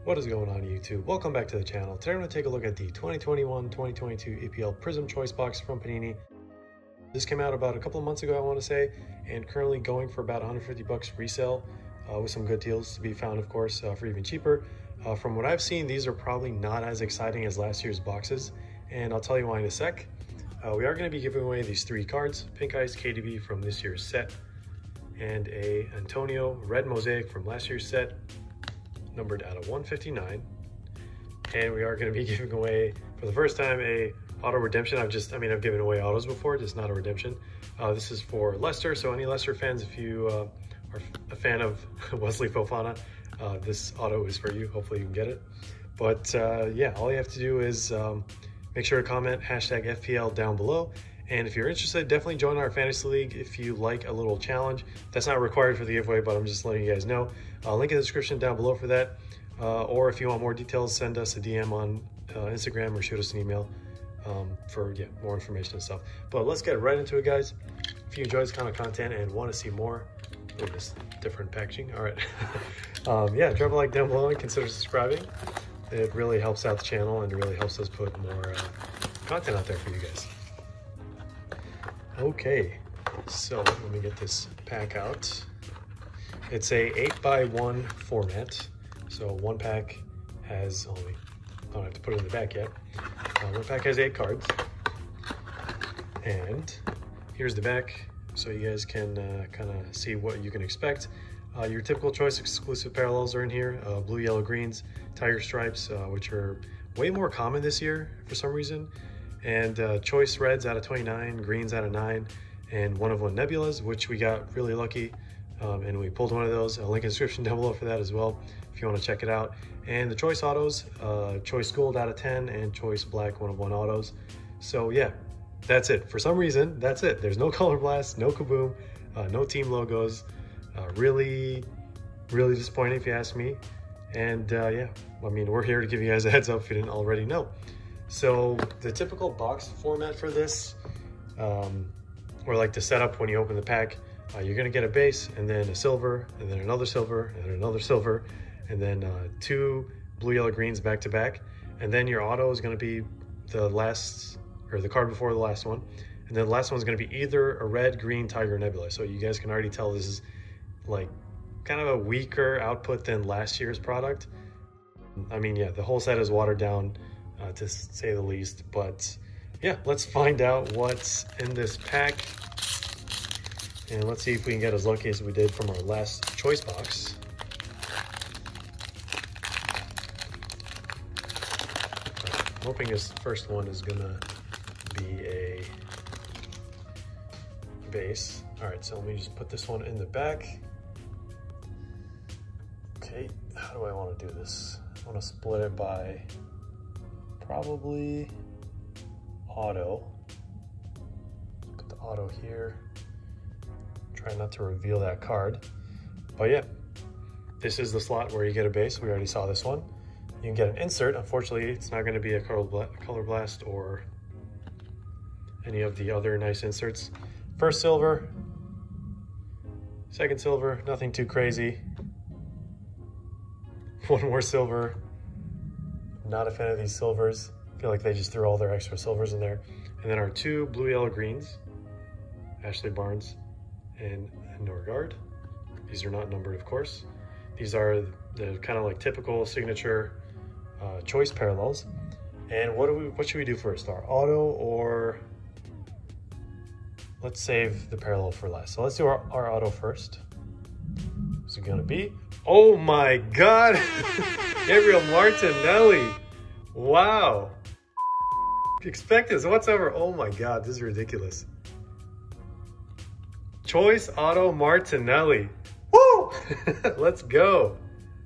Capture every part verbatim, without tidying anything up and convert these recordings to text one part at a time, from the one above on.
What is going on YouTube? Welcome back to the channel. Today I'm going to take a look at the twenty twenty-one twenty twenty-two E P L Prizm Choice Box from Panini. This came out about a couple of months ago, I want to say, and currently going for about one hundred fifty bucks resale uh, with some good deals to be found, of course, uh, for even cheaper. Uh, from what I've seen, these are probably not as exciting as last year's boxes, and I'll tell you why in a sec. Uh, we are going to be giving away these three cards: Pink Ice K D B from this year's set, and a Antonio Red Mosaic from last year's set, numbered out of one fifty-nine. And we are going to be giving away for the first time a auto redemption. I've just, I mean, I've given away autos before, just not a redemption. Uh, this is for Leicester, so any Leicester fans, if you uh, are a fan of Wesley Fofana, uh, this auto is for you. Hopefully you can get it. But uh, yeah, all you have to do is um, make sure to comment hashtag F P L down below. And if you're interested, definitely join our fantasy league if you like a little challenge. That's not required for the giveaway, but I'm just letting you guys know. Uh, link in the description down below for that. Uh, or if you want more details, send us a D M on uh, Instagram or shoot us an email um, for yeah, more information and stuff. But let's get right into it, guys. If you enjoy this kind of content and want to see more, look at this different packaging. All right. um, yeah, drop a like down below and consider subscribing. It really helps out the channel and it really helps us put more uh, content out there for you guys. Okay, so let me get this pack out. It's a eight by one format. So one pack has only, I don't have to put it in the back yet. Uh, one pack has eight cards. And here's the back, so you guys can uh, kind of see what you can expect. Uh, your typical choice exclusive parallels are in here. Uh, blue, yellow, greens, tiger stripes, uh, which are way more common this year for some reason. And uh, choice reds out of twenty-nine, greens out of nine, and one of one nebulas, which we got really lucky. Um, and we pulled one of those. I'll link in the description down below for that as well, if you want to check it out. And the choice autos, uh, choice gold out of ten, and choice black one of one autos. So yeah, that's it. For some reason, that's it. There's no color blast, no kaboom, uh, no team logos. Uh, really, really disappointing if you ask me. And uh, yeah, I mean, we're here to give you guys a heads up if you didn't already know. So the typical box format for this, um, or like the setup when you open the pack, uh, you're gonna get a base and then a silver and then another silver and another silver and then uh, two blue, yellow, greens back to back. And then your auto is gonna be the last, or the card before the last one. And then the last one's gonna be either a red, green, tiger, nebula. So you guys can already tell this is like kind of a weaker output than last year's product. I mean, yeah, the whole set is watered down, Uh, to say the least. But yeah, let's find out what's in this pack, and let's see if we can get as lucky as we did from our last choice box. I'm hoping this first one is gonna be a base. All right, so let me just put this one in the back. Okay, how do I want to do this? I want to split it by probably auto. Put the auto here. Try not to reveal that card. But yeah, this is the slot where you get a base. We already saw this one. You can get an insert. Unfortunately, it's not going to be a color blast or any of the other nice inserts. First silver, second silver, nothing too crazy. One more silver. Not a fan of these silvers. I feel like they just threw all their extra silvers in there. And then our two blue, yellow, greens, Ashley Barnes and Norgard. These are not numbered, of course. These are the kind of like typical signature uh, choice parallels. And what do we? What should we do first? Our auto, or let's save the parallel for last. So let's do our, our auto first. What's it gonna be? Oh my God! Gabriel Martinelli. Wow. Expect this whatsoever. Oh my God, this is ridiculous. Choice auto Martinelli. Woo! Let's go.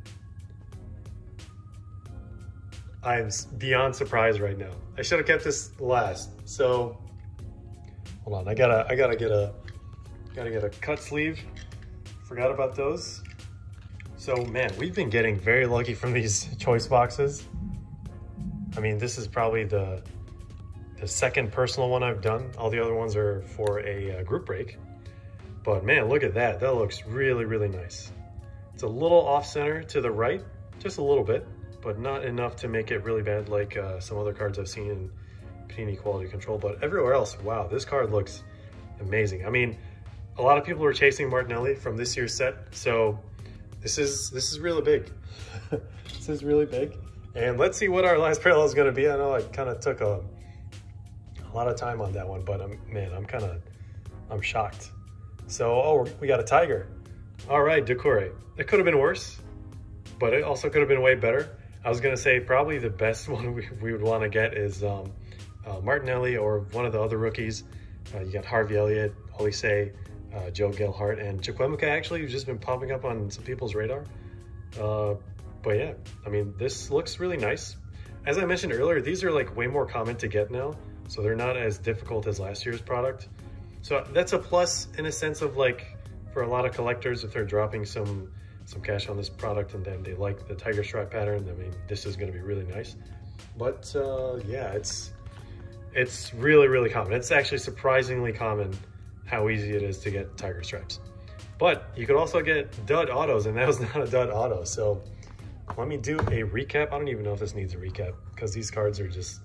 I'm beyond surprised right now. I should have kept this last. So hold on, I gotta I gotta get a gotta get a cut sleeve. Forgot about those. So man, we've been getting very lucky from these choice boxes. I mean, this is probably the, the second personal one I've done. All the other ones are for a uh, group break. But man, look at that. That looks really, really nice. It's a little off center to the right, just a little bit. but not enough to make it really bad like uh, some other cards I've seen in Panini Quality Control. But everywhere else, wow, this card looks amazing. I mean, a lot of people are chasing Martinelli from this year's set, so this is this is really big. This is really big. And let's see what our last parallel is going to be. I know I kind of took a, a lot of time on that one, but I'm, man, I'm kind of, I'm shocked. So, oh, we got a Tiger. All right, Doucouré. It could have been worse, but it also could have been way better. I was going to say probably the best one we, we would want to get is um, uh, Martinelli or one of the other rookies. Uh, you got Harvey Elliott, Olise, uh, Joe Gelhardt, and Chukwuemeka actually, who's just been popping up on some people's radar. Uh, But yeah, I mean, this looks really nice. As I mentioned earlier, these are like way more common to get now, so they're not as difficult as last year's product. So that's a plus in a sense of like, for a lot of collectors, if they're dropping some some cash on this product and then they like the tiger stripe pattern, I mean, this is gonna be really nice. But uh, yeah, it's it's really, really common. It's actually surprisingly common how easy it is to get tiger stripes. But you could also get dud autos, and that was not a dud auto. So let me do a recap. I don't even know if this needs a recap because these cards are just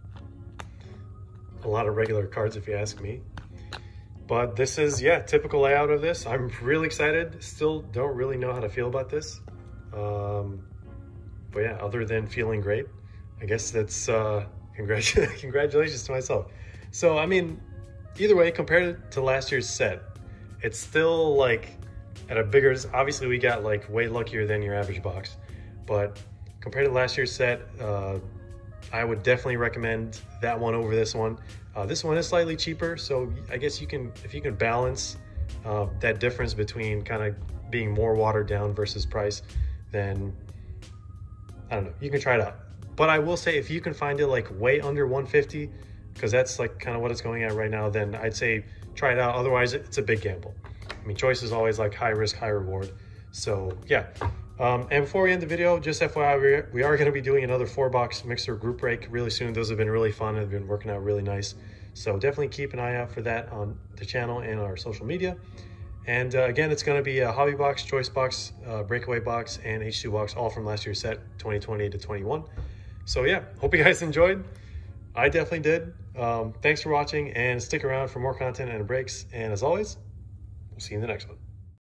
a lot of regular cards if you ask me. But this is, yeah, typical layout of this. I'm really excited. Still don't really know how to feel about this. Um, but yeah, other than feeling great, I guess that's uh, congrat congratulations to myself. So, I mean, either way, compared to last year's set, it's still like at a bigger, obviously we got like way luckier than your average box. But compared to last year's set, uh, I would definitely recommend that one over this one. Uh, this one is slightly cheaper, so I guess you can, if you can balance uh, that difference between kind of being more watered down versus price, then I don't know, you can try it out. But I will say, if you can find it like way under one fifty, because that's like kind of what it's going at right now, then I'd say try it out. Otherwise, it's a big gamble. I mean, choice is always like high risk, high reward. So yeah. Um, and before we end the video, just F Y I, we are, we are going to be doing another four box mixer group break really soon. Those have been really fun and have been working out really nice. So definitely keep an eye out for that on the channel and our social media. And uh, again, it's going to be a hobby box, choice box, uh, breakaway box, and H two box, all from last year's set, twenty twenty to twenty-one. So yeah, hope you guys enjoyed. I definitely did. Um, thanks for watching, and stick around for more content and breaks. And as always, we'll see you in the next one.